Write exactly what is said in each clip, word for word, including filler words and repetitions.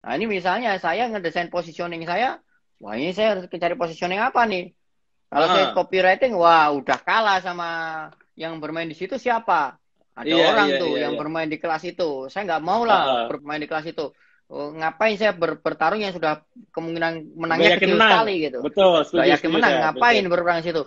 Nah, ini misalnya saya ngedesain positioning saya, wah ini saya harus cari positioning apa nih? Kalau saya Ah, copywriting, wah udah kalah sama yang bermain di situ siapa? Ada iya, orang iya, tuh iya, yang iya. bermain di kelas itu. Saya nggak mau Ah, lah ah. bermain di kelas itu. Oh, ngapain saya ber- bertarung yang sudah kemungkinan Gak menangnya yakin kecil menang. sekali gitu. Betul, Gak setuju, yakin setuju menang, saya, ngapain Vincent. berperang di situ?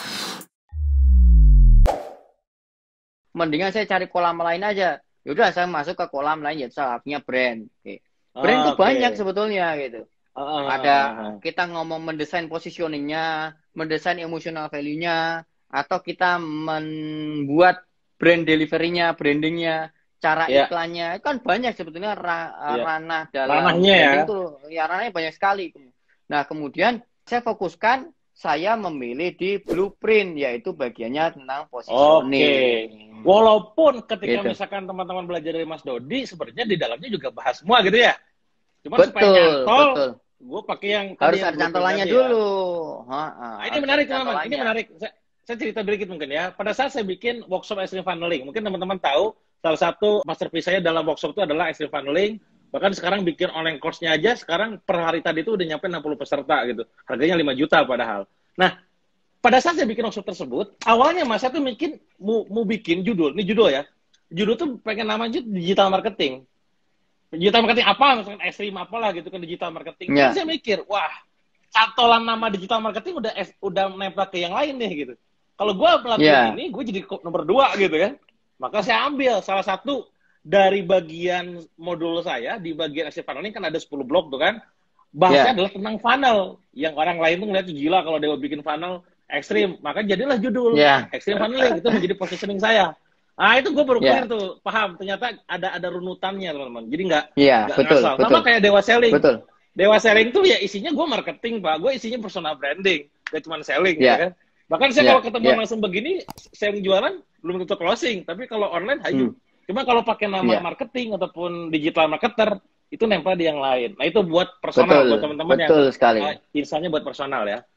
Mendingan saya cari kolam lain aja. Yaudah saya masuk ke kolam lain ya, saya punya brand. Oke. Brand Ah, itu banyak oke. sebetulnya gitu. Ah, ah, ah, Ada ah, ah. kita ngomong mendesain positioningnya, mendesain emotional value-nya, atau kita membuat brand delivery-nya, brandingnya, cara Ya, iklannya, itu kan banyak sebetulnya ra- ya. ranah dalam Ranahnya ya. branding tuh, ya ranahnya banyak sekali. Nah kemudian saya fokuskan, saya memilih di blueprint, yaitu bagiannya tentang Oke. positioning. Walaupun ketika Gitu. misalkan teman-teman belajar dari Mas Dodi, sebenarnya di dalamnya juga bahas semua gitu ya. Cuman supaya Betul, nyantol, betul. gue pakai yang Harus tadi yang ada blueprint cantolannya tadi ya. dulu. Ha, ha, Nah, ini harus ada menarik teman-teman, ini cantolannya. menarik. Saya, saya cerita sedikit mungkin ya. Pada saat saya bikin workshop extreme funneling, mungkin teman-teman tahu salah satu masterpiece saya dalam workshop itu adalah extreme funneling. Bahkan sekarang bikin online course-nya aja, sekarang per hari tadi itu udah nyampe enam puluh peserta gitu. Harganya lima juta padahal. Nah, pada saat saya bikin workshop tersebut, awalnya Mas saya tuh bikin mau, mau bikin judul, ini judul ya. Judul tuh pengen namanya digital marketing. Digital marketing apa? Misalkan ekstrim apalah gitu kan digital marketing. Cuman Ya, saya mikir, wah, cantolan nama digital marketing udah udah nempel ke yang lain deh gitu. Kalau gue melakukan ya, ini, gue jadi nomor dua gitu kan. Maka saya ambil salah satu dari bagian modul saya, di bagian extreme funneling kan ada sepuluh blok tuh kan. Bahasnya ya, adalah tentang funnel. Yang orang lain tuh ngeliat gila kalau dia bikin funnel ekstrim. Maka jadilah judul ya, extreme funneling. Itu menjadi positioning saya. Nah itu gue baru clear ya, tuh, paham. Ternyata ada ada runutannya teman-teman. Jadi nggak ya, nggak betul, ngasal. Sama betul, kayak Dewa Selling. betul. Dewa Selling tuh ya isinya gue marketing pak. Gue isinya personal branding. Gak cuma selling ya Ya, kan. Bahkan saya kalau ya, ketemu ya. langsung begini, selling jualan belum tentu closing. Tapi kalau online Hmm, hayu. Cuma kalau pakai nama ya, marketing ataupun digital marketer itu nempel di yang lain. Nah itu buat personal, buat betul, teman-teman yang betul uh, sekali. insanya buat personal ya.